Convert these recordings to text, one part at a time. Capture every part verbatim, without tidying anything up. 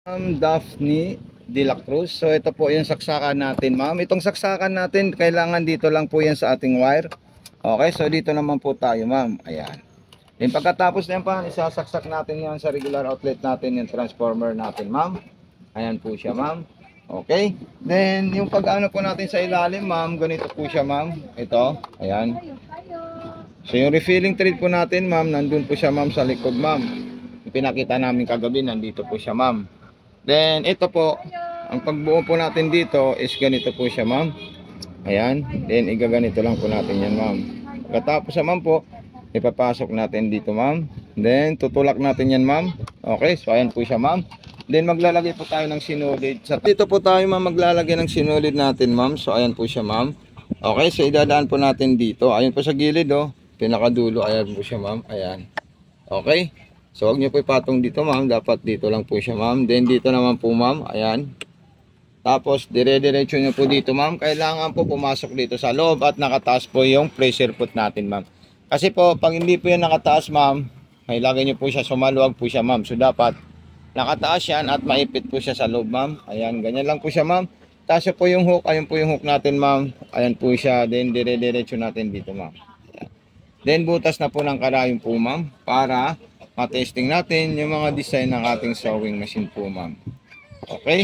Ma'am Daphne de la Cruz. So ito po yung saksakan natin, ma'am. Itong saksakan natin, kailangan dito lang po yan sa ating wire. Okay, so dito naman po tayo, ma'am. Ayan. Then pagkatapos na yan pa, isasaksak natin yan sa regular outlet natin, yung transformer natin, ma'am. Ayan po siya, ma'am. Okay. Then yung pag-ano po natin sa ilalim, ma'am, ganito po siya, ma'am. Ito, ayan. So yung refilling thread po natin, ma'am, nandun po siya, ma'am, sa likod, ma'am. Yung pinakita namin kagabi, nandito po siya, ma'am. Then ito po, ang pagbuo po natin dito is ganito po siya, ma'am. Ayan. Then igaganito lang po natin yan, ma'am. Pagkatapos naman po, ipapasok natin dito, ma'am. Then tutulak natin yan, ma'am. Okay, so ayan po siya, ma'am. Then maglalagay po tayo ng sinulid. Sa dito po tayo, ma'am, maglalagay ng sinulid natin, ma'am. So ayan po siya, ma'am. Okay, so idadaan po natin dito. Ayan po sa gilid, oh. Pinakadulo, ayan po siya, ma'am. Ayan. Okay. So huwag nyo po ipatong dito, ma'am. Dapat dito lang po siya, ma'am. Then dito naman po, ma'am. Ayan. Tapos dire-diretso nyo po dito, ma'am. Kailangan po pumasok dito sa loob at nakataas po yung pressure foot natin, ma'am. Kasi po, pag hindi po yan nakataas, ma'am, may lagay nyo po siya, sumaluwag po siya, ma'am. So dapat nakataas yan at maipit po siya sa loob, ma'am. Ayan, ganyan lang po siya, ma'am. Taas po yung hook. Ayun po yung hook natin, ma'am. Ayan po siya. Then dire-diretso natin dito, ma'am. Then butas na po ng karayom po, ma'am. Para matesting natin yung mga design ng ating sewing machine po, ma'am. Okay.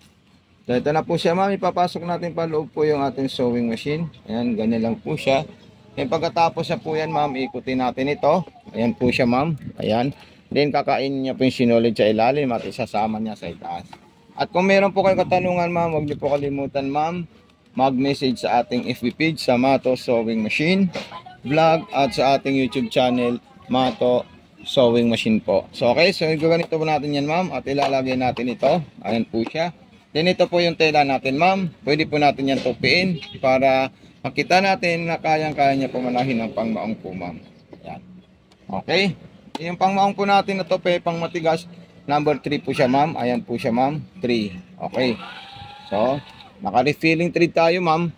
So ito na po siya, ma'am. Ipapasok natin pa loob po yung ating sewing machine. Ayan, ganyan lang po siya. Then pagkatapos na po yan, ma'am, ikutin natin ito. Ayan po siya, ma'am. Ayan. Then kakainin niya po yung sinulid sa ilalim at isasama niya sa itaas. At kung meron po kayong katanungan, ma'am, huwag niyo po kalimutan, ma'am, mag-message sa ating F B page sa Mato Sewing Machine Vlog at sa ating YouTube channel, Mato Sewing Machine po. So okay, so ganito po natin yan, ma'am, at ilalagay natin ito. Ayan po siya. Then ito po yung tela natin, ma'am. Pwede po natin yan tupiin para makita natin na kayang-kaya niya pumanahin ng pangmaong po, ma'am. Ayan. Okay. Yung pangmaong po natin na tupi, pang matigas, number three po siya, ma'am. Ayan po siya, ma'am. three. Okay. So, naka-refilling thread tayo, ma'am.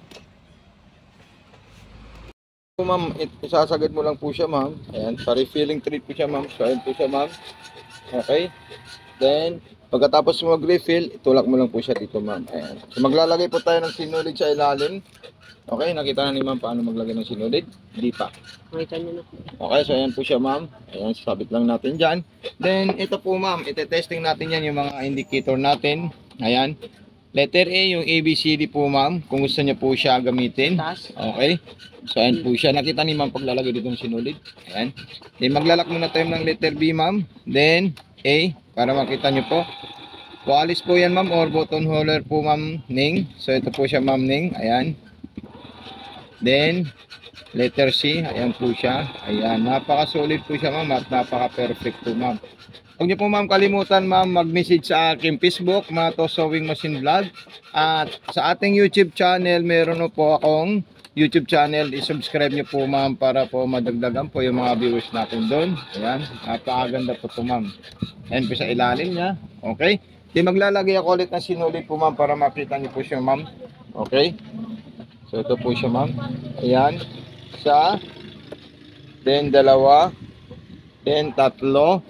Ma'am, isasagad mo lang po siya, ma'am. Ayan, sa refilling thread po siya, ma'am. So, ayan po siya, ma'am. Okay. Then, pagkatapos mo mag-refill, itulak mo lang po siya dito, ma'am. Ayan. So, maglalagay po tayo ng sinulid sa ilalim. Okay, nakita na ni ma'am paano maglagay ng sinulid? Hindi pa. Okay, so ayan po siya, ma'am. Ayan, sabit lang natin dyan. Then, ito po, ma'am. Ite-testing natin yan yung mga indicator natin. Ayan. Letter A, yung A B C D po, ma'am. Kung gusto niya po siya gamitin. Okay. So, ayan po siya. Nakita ni ma'am paglalagay dito ng sinulid. Ayan. Then, maglalak muna tayo ng letter B, ma'am. Then, A, para makita niyo po. Walis po yan, ma'am, or button holder po, ma'am, Ning. So, ito po siya, ma'am, Ning. Ayan. Then, letter C. Ayan po siya. Ayan. Napaka-solid po siya, ma'am, at napaka-perfect po, ma'am. Huwag niyo po, ma'am, kalimutan, ma'am, mag-message sa aking Facebook, Mato Sewing Machine Vlog. At sa ating YouTube channel, meron po akong YouTube channel. I-subscribe niyo po, ma'am, para po madagdagan po yung mga viewers natin doon. Ayan. Napakaganda po ito, ma'am. Ayan po sa ilalim niya. Okay. Di maglalagay ako ulit ng sinulid po, ma'am, para makita niyo po siya, ma'am. Okay. So, ito po siya, ma'am. Ayan. Isa. Then, dalawa. Then, tatlo.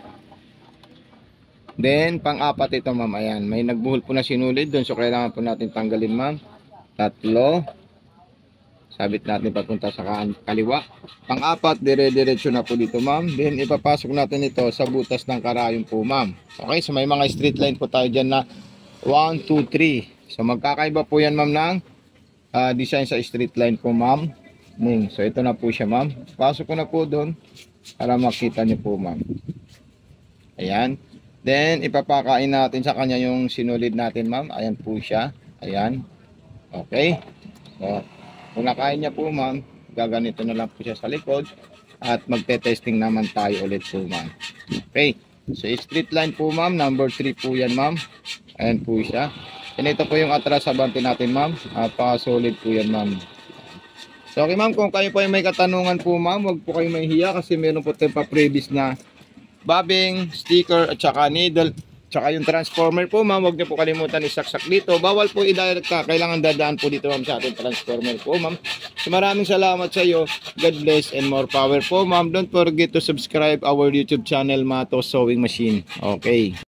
Then, pang-apat ito, ma'am. Ayan. May nagbuhol po na sinulid doon. So, kailangan po natin tanggalin, ma'am. Tatlo. Sabit natin papunta sa kaliwa. Pang-apat, dire-diretso na po dito, ma'am. Then, ipapasok natin ito sa butas ng karayom po, ma'am. Okay. So, may mga straight line po tayo dyan na one, two, three. So, magkakaiba po yan, ma'am, ng uh, design sa straight line po, ma'am. So, ito na po siya, ma'am. Pasok ko na po doon para makita niyo po, ma'am. Ayan. Then, ipapakain natin sa kanya yung sinulid natin, ma'am. Ayan po siya. Ayan. Okay. So, kung nakain niya po, ma'am, gaganito na lang po siya sa likod. At magte-testing naman tayo ulit po, ma'am. Okay. So, straight line po, ma'am. Number three po yan, ma'am. Ayan po siya. And ito po yung atras abante natin, ma'am. Napaka-solid po yan, ma'am. So, okay, ma'am. Kung kayo po ay may katanungan po, ma'am, huwag po kayo mahihiya kasi meron po tayo pa-previous na bobbing, sticker, at saka needle, tsaka yung transformer po, ma'am. Huwag niyo po kalimutan isaksak dito. Bawal po i-direct ka. Kailangan dadaan po dito, ma'am, sa ating transformer po, ma'am. So, maraming salamat sa iyo. God bless and more power po, ma'am. Don't forget to subscribe our YouTube channel, Mato Sewing Machine. Okay.